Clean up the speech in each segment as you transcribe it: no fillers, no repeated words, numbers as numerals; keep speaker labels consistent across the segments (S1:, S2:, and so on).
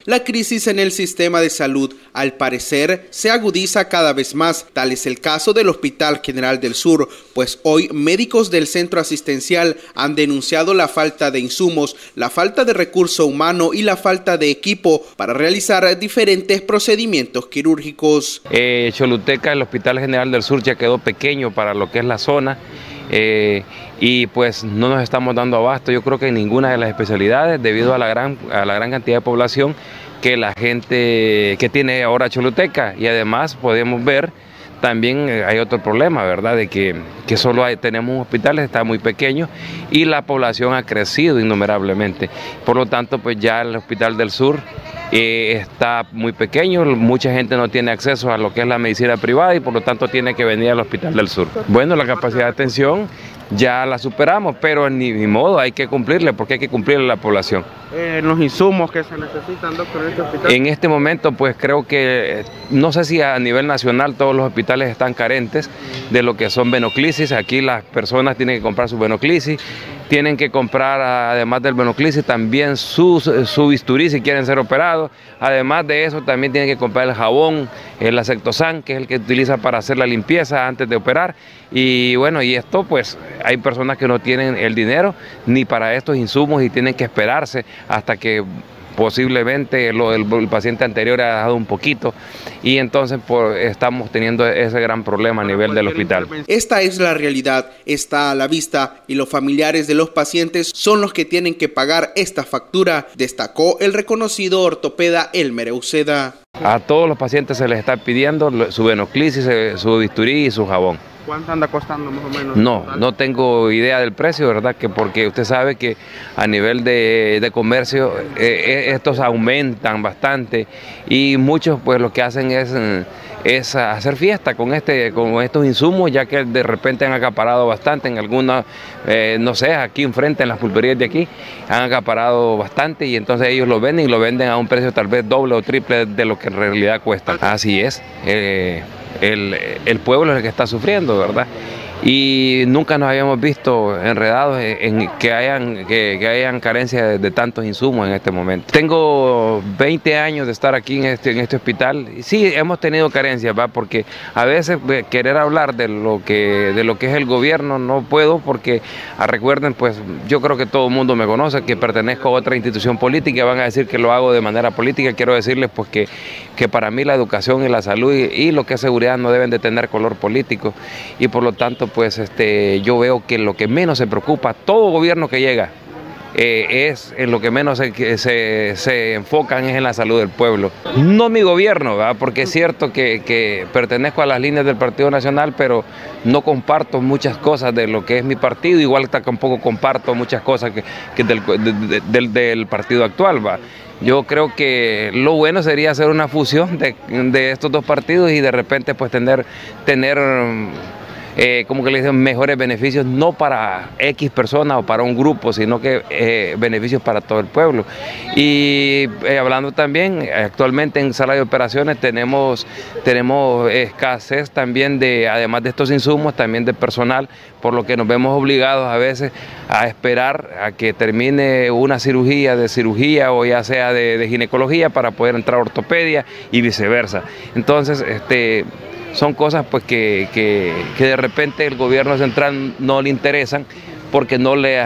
S1: La crisis en el sistema de salud, al parecer, se agudiza cada vez más. Tal es el caso del Hospital General del Sur, pues hoy médicos del centro asistencial han denunciado la falta de insumos, la falta de recurso humano y la falta de equipo para realizar diferentes procedimientos quirúrgicos.
S2: Choluteca, el Hospital General del Sur, ya quedó pequeño para lo que es la zona. Y pues no nos estamos dando abasto, yo creo que en ninguna de las especialidades, debido a la gran cantidad de población que la gente que tiene ahora Choluteca. Y además podemos ver también hay otro problema, ¿verdad? De que solo tenemos un hospital, está muy pequeño y la población ha crecido innumerablemente. Por lo tanto, pues ya el Hospital del Sur está muy pequeño, mucha gente no tiene acceso a lo que es la medicina privada y por lo tanto tiene que venir al Hospital del Sur. Bueno, la capacidad de atención ya la superamos, pero ni modo, hay que cumplirle, porque hay que cumplirle a la población.
S3: Los insumos que se necesitan, doctor, en este hospital.
S2: En este momento, pues creo que, no sé si a nivel nacional todos los hospitales están carentes de lo que son venoclisis. Aquí las personas tienen que comprar su venoclisis, tienen que comprar, además del venoclisis, también su bisturí si quieren ser operados. Además de eso, también tienen que comprar el jabón, el Asectosan, que es el que utiliza para hacer la limpieza antes de operar. Y bueno, y esto pues hay personas que no tienen el dinero ni para estos insumos y tienen que esperarse hasta que posiblemente el paciente anterior ha dado un poquito y entonces estamos teniendo ese gran problema a nivel del hospital.
S1: Esta es la realidad, está a la vista y los familiares de los pacientes son los que tienen que pagar esta factura, destacó el reconocido ortopeda Elmer Uceda.
S2: A todos los pacientes se les está pidiendo su venoclisis, su bisturí y su jabón.
S3: ¿Cuánto anda costando más o menos?
S2: No tengo idea del precio, ¿verdad? Porque usted sabe que a nivel de comercio estos aumentan bastante y muchos pues lo que hacen es hacer fiesta con estos insumos, ya que de repente han acaparado bastante en algunas, no sé, aquí enfrente en las pulperías de aquí, han acaparado bastante y entonces ellos lo venden a un precio tal vez doble o triple de lo que en realidad cuesta. Así es. El pueblo es el que está sufriendo, ¿verdad? Y nunca nos habíamos visto enredados en que hayan carencia de tantos insumos en este momento. Tengo 20 años de estar aquí en este hospital. Sí, hemos tenido carencias, ¿va? Porque a veces querer hablar de lo que es el gobierno no puedo porque, recuerden, pues yo creo que todo el mundo me conoce, que pertenezco a otra institución política, van a decir que lo hago de manera política. Quiero decirles pues que para mí la educación y la salud y lo que es seguridad no deben de tener color político y por lo tanto pues yo veo que lo que menos se preocupa, todo gobierno que llega, es en lo que menos se enfocan es en la salud del pueblo. No mi gobierno, ¿verdad? Porque es cierto que pertenezco a las líneas del Partido Nacional, pero no comparto muchas cosas de lo que es mi partido, igual tampoco comparto muchas cosas que del partido actual, ¿va? Yo creo que lo bueno sería hacer una fusión de estos dos partidos y de repente pues tener como que le dicen, mejores beneficios, no para X personas o para un grupo, sino que beneficios para todo el pueblo. Y hablando también, actualmente en sala de operaciones tenemos escasez también además de estos insumos, también de personal, por lo que nos vemos obligados a veces a esperar a que termine una cirugía o ya sea de ginecología para poder entrar a ortopedia y viceversa. Entonces, son cosas pues que de repente el gobierno central no le interesan porque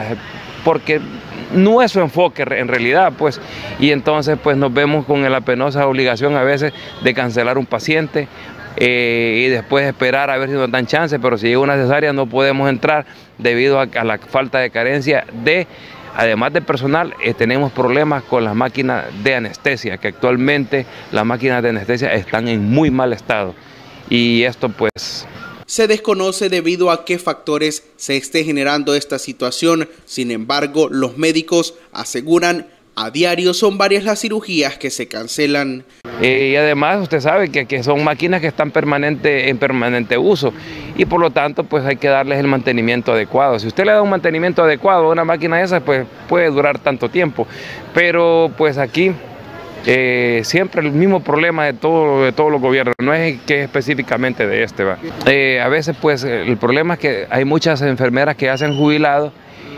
S2: no es su enfoque en realidad, pues, y entonces pues nos vemos con la penosa obligación a veces de cancelar un paciente y después esperar a ver si nos dan chance, pero si llega una cesárea no podemos entrar debido a la falta de carencia además de personal, tenemos problemas con las máquinas de anestesia, que actualmente las máquinas de anestesia están en muy mal estado. Y esto pues
S1: se desconoce debido a qué factores se esté generando esta situación. Sin embargo, los médicos aseguran a diario son varias las cirugías que se cancelan.
S2: Y además usted sabe que son máquinas que están en permanente uso y por lo tanto pues hay que darles el mantenimiento adecuado. Si usted le da un mantenimiento adecuado a una máquina de esas, pues puede durar tanto tiempo. Pero pues aquí siempre el mismo problema de todos los gobiernos, no es que específicamente de este, ¿va? A veces pues el problema es que hay muchas enfermeras que ya se han jubilado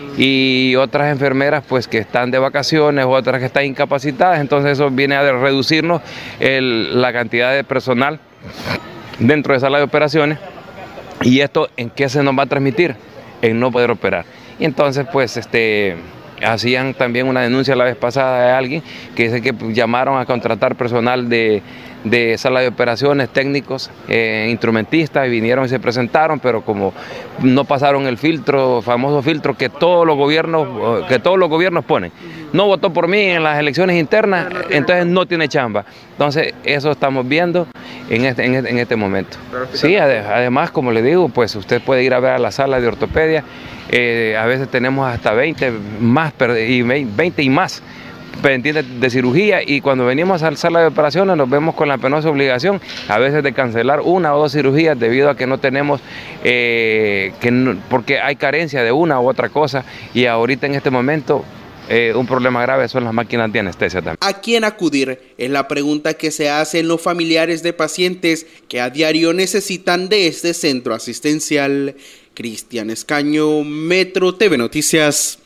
S2: y otras enfermeras pues que están de vacaciones, otras que están incapacitadas, entonces eso viene a reducirnos la cantidad de personal dentro de sala de operaciones. ¿Y esto en qué se nos va a transmitir? En no poder operar. Y entonces pues hacían también una denuncia la vez pasada de alguien que dice que llamaron a contratar personal de sala de operaciones, técnicos, instrumentistas, y vinieron y se presentaron, pero como no pasaron el filtro, famoso filtro que todos los gobiernos ponen. No votó por mí en las elecciones internas, entonces no tiene chamba. Entonces eso estamos viendo en este momento. Sí, además, como le digo, pues usted puede ir a ver a la sala de ortopedia. A veces tenemos hasta 20 y más pendientes de cirugía, y cuando venimos a la sala de operaciones nos vemos con la penosa obligación a veces de cancelar 1 o 2 cirugías debido a que no tenemos, porque hay carencia de una u otra cosa, y ahorita en este momento un problema grave son las máquinas de anestesia también.
S1: ¿A quién acudir? Es la pregunta que se hacen los familiares de pacientes que a diario necesitan de este centro asistencial. Cristian Escaño, Metro TV Noticias.